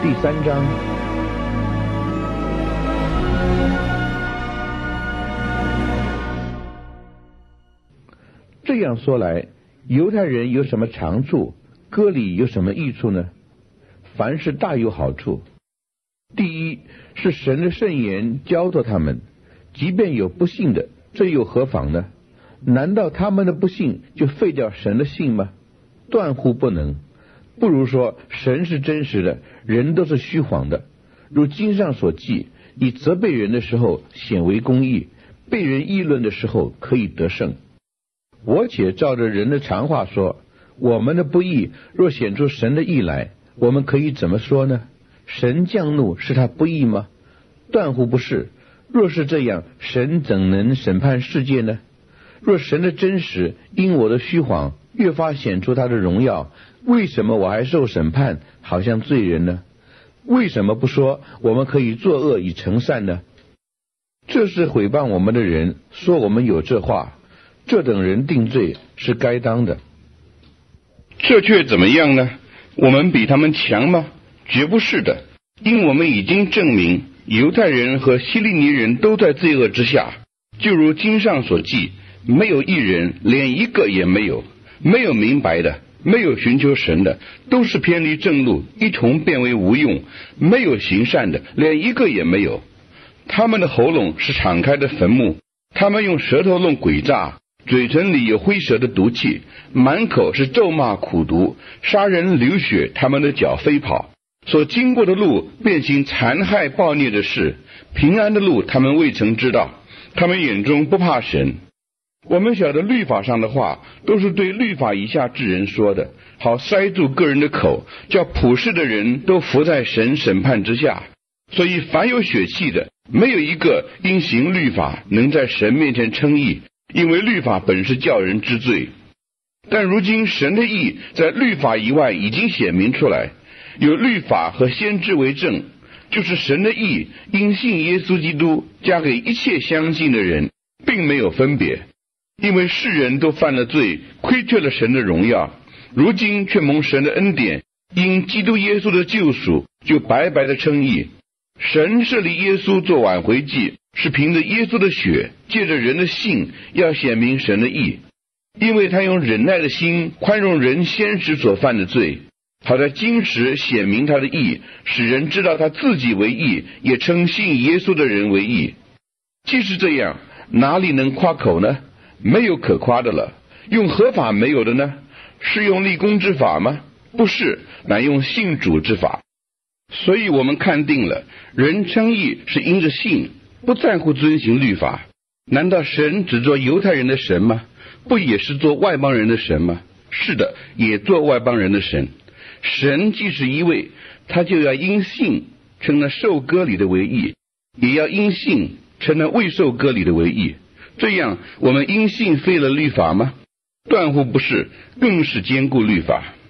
第3章。这样说来，犹太人有什么长处，割礼有什么益处呢？凡事大有好处。第一，是神的圣言教导他们，即便有不信的，这又何妨呢？难道他们的不信就废掉神的信吗？断乎不能。不如说神是真实的，人都是虚谎的。如经上所记，你责备人的时候显为公义，被人议论的时候可以得胜。我且照着人的常话说，我们的不义若显出神的义来，我们可以怎么说呢？神降怒是他不义吗？断乎不是。若是这样，神怎能审判世界呢？若神的真实因我的虚谎越发显出他的荣耀，为什么我还受审判，好像罪人呢？为什么不说我们可以作恶以成善呢？这是毁谤我们的人说我们有这话，这等人定罪是该当的。 这却怎么样呢？我们比他们强吗？绝不是的，因我们已经证明犹太人和希利尼人都在罪恶之下，就如经上所记，没有一人，连一个也没有，没有明白的，没有寻求神的，都是偏离正路，一同变为无用，没有行善的，连一个也没有。他们的喉咙是敞开的坟墓，他们用舌头弄诡诈，嘴唇里有灰蛇的毒气，满口是咒骂苦毒，杀人流血，他们的脚飞跑，所经过的路变行残害暴虐的事，平安的路他们未曾知道，他们眼中不怕神。我们晓得律法上的话都是对律法以下之人说的，好塞住个人的口，叫普世的人都伏在神审判之下。所以凡有血气的，没有一个因行律法能在神面前称义，因为律法本是叫人知罪。但如今神的义在律法以外已经显明出来，有律法和先知为证，就是神的义因信耶稣基督加给一切相信的人，并没有分别。因为世人都犯了罪，亏缺了神的荣耀，如今却蒙神的恩典，因基督耶稣的救赎，就白白的称义。神设立耶稣做挽回祭，是凭着耶稣的血，借着人的信，要显明神的义。因为他用忍耐的心宽容人先时所犯的罪，好在今时显明他的义，使人知道他自己为义，也称信耶稣的人为义。既是这样，哪里能夸口呢？没有可夸的了。用合法没有的呢？是用立功之法吗？不是，乃用信主之法。所以我们看定了，人称义是因着信，不在乎遵行律法。难道神只做犹太人的神吗？不也是做外邦人的神吗？是的，也做外邦人的神。神既是一位，他就要因信称那受割礼的为义，也要因信称那未受割礼的为义。这样，我们因信废了律法吗？断乎不是，更是坚固律法。